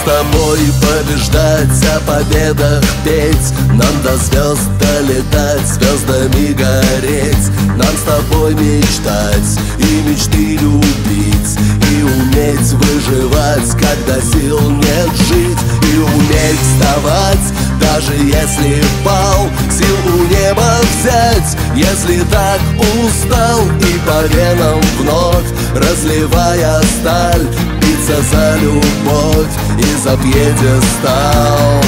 тобой побеждать, о победах петь. Нам до звезд долетать, звездами гореть. Нам с тобой мечтать и мечты любить, и уметь выживать, когда сил нет жить, и уметь вставать, даже если пал, сил у неба взять, если так устал, и по венам вновь, разливая сталь, биться за любовь и за пьедестал.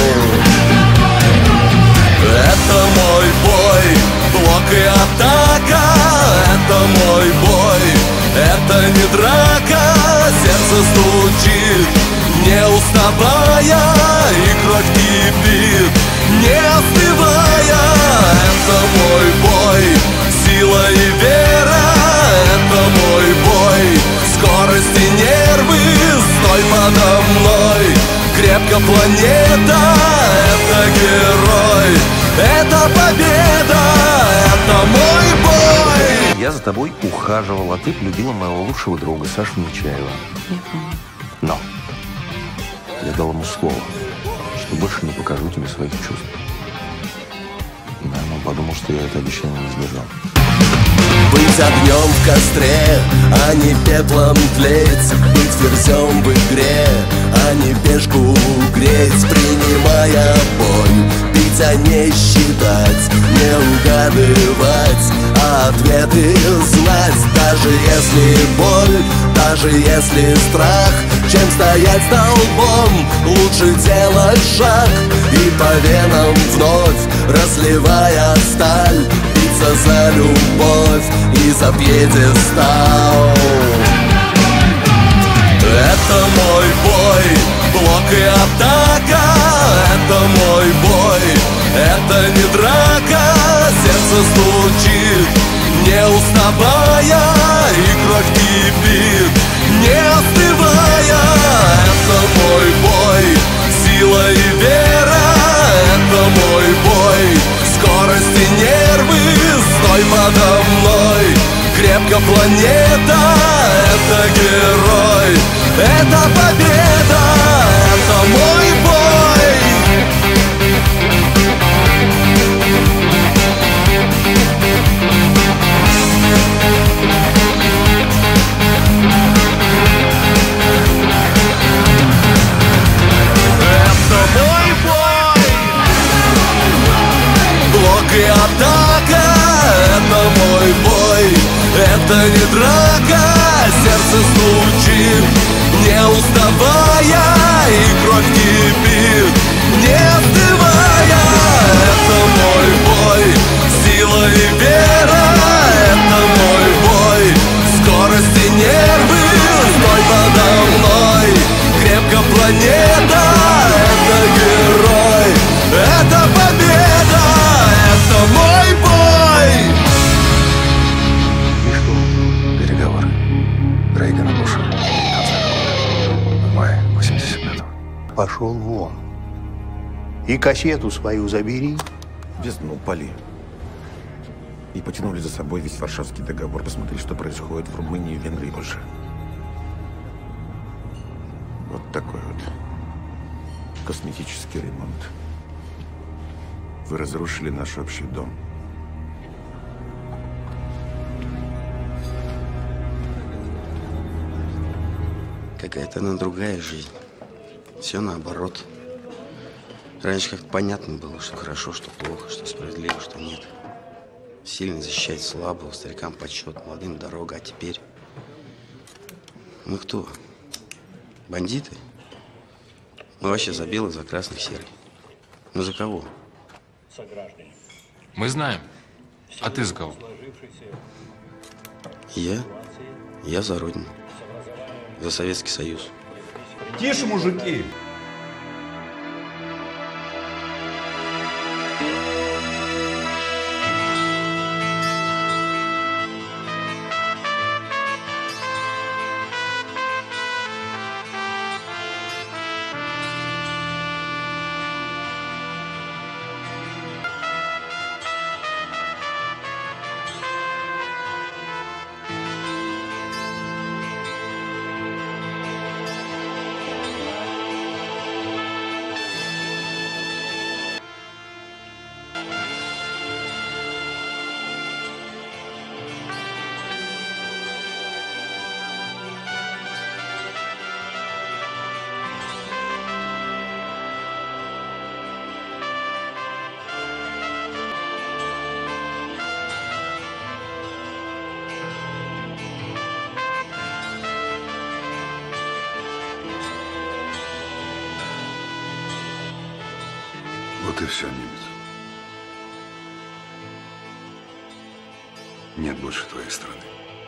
Это мой бой, блок и атака. Это мой бой, это не драка. Сердце стучит, не уставая, и кровь кипит, не остывая. Это мой бой, сила и вера. Это мой бой, скорость и нервы. Стой подо мной, крепко планета. Это герой, это победа, это мой бой. Я за тобой ухаживал, а ты полюбила моего лучшего друга Сашу Нечаева. Но я дал ему слово, что больше не покажу тебе своих чувств. Наверное, он подумал, что я это обещание не сдержал. Быть огнем в костре, а не пеплом тлеть. Быть ферзем в игре, а не пешку греть. Принимая бой, пить, а не считать, не угадывать, а ответы знать. Даже если боль, даже если страх, чем стоять столбом, лучше делать шаг. И по венам вновь, разливая сталь, биться за любовь и за пьедестал. Это мой бой, блок и атака. Это мой бой, это не драка. Сердце стучит, не уставая, и кровь кипит, не остывая. Это мой бой, сила и вера. Это мой бой, скорость и нервы. Стой подо мной, крепко планета. Это герой, это победа, это мой бой. Это мой бой, блок и атака. Это мой бой, это не драка. Сердце стучит, не уставая, и кровь кипит, не остывая. Это мой бой, сила и вера. Это мой бой, скорость и нервы. Стой подо мной, крепко планета. Это герой, это победа, это мой бой. И что? Переговоры. Рейгана Буша. В мае 85-го. Пошел вон. И кассету свою забери. Весну пали. И потянули за собой весь Варшавский договор. Посмотри, что происходит в Румынии и Венгрии больше. Вот такой вот косметический ремонт. Вы разрушили наш общий дом. Какая-то она другая жизнь. Все наоборот. Раньше как-то понятно было, что хорошо, что плохо, что справедливо, что нет. Сильно защищать слабого, старикам почет, молодым дорога. А теперь мы кто? Бандиты? Мы вообще за белых, за красных, серый. Ну за кого? Мы знаем. А ты за кого? Я за Родину. За Советский Союз. Тише, мужики! Вот и все, немец. Нет больше твоей страны.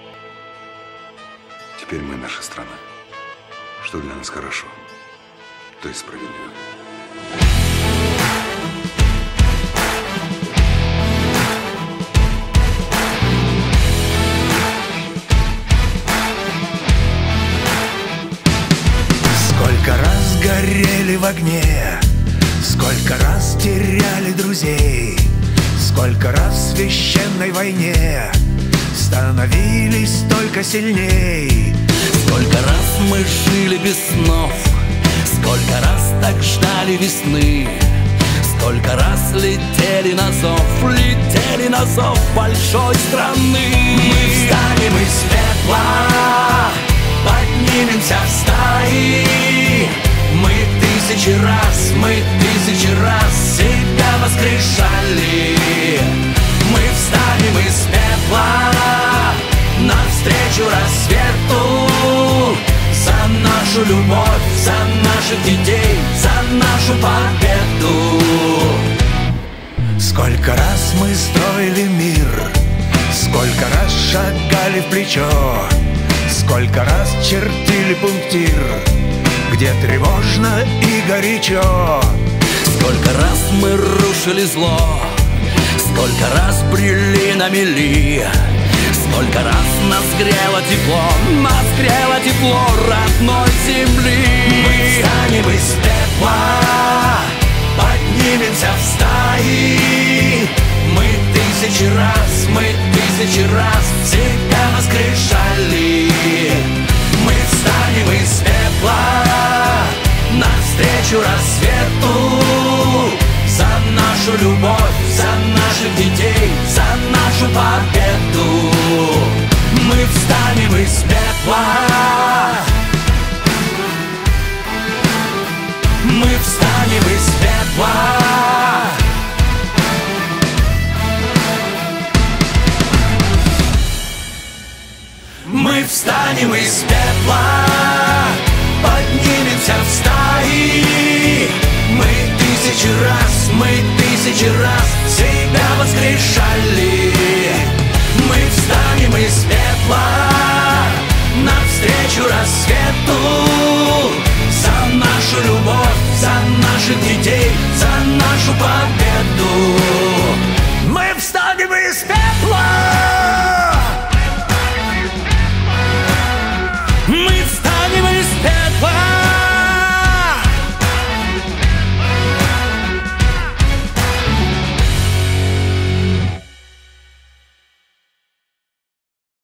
Теперь мы наша страна. Что для нас хорошо, то и справедливо. Сколько раз горели в огне, сколько раз теряли друзей, сколько раз в священной войне становились только сильней. Сколько раз мы жили без снов, сколько раз так ждали весны, сколько раз летели на зов большой страны. Мы встанем из пепла, поднимемся в стаи. Мы тысячи раз себя воскрешали. Мы встанем из пепла навстречу рассвету. За нашу любовь, за наших детей, за нашу победу. Сколько раз мы строили мир, сколько раз шагали в плечо, сколько раз чертили пунктир, где тревожно и горячо. Сколько раз мы рушили зло, сколько раз брели на мели, сколько раз нас грело тепло родной земли. Мы встанем из пепла, поднимемся в стаи. Мы тысячи раз себя воскрешали. Мы встанем из пепла навстречу рассвету. За нашу любовь, за наших детей, за нашу победу. Мы встанем из пепла. Мы встанем из пепла. Мы встанем из пепла, поднимемся в стаи. Мы тысячи раз себя воскрешали. Мы встанем из пепла навстречу рассвету. За нашу любовь, за наших детей, за нашу победу.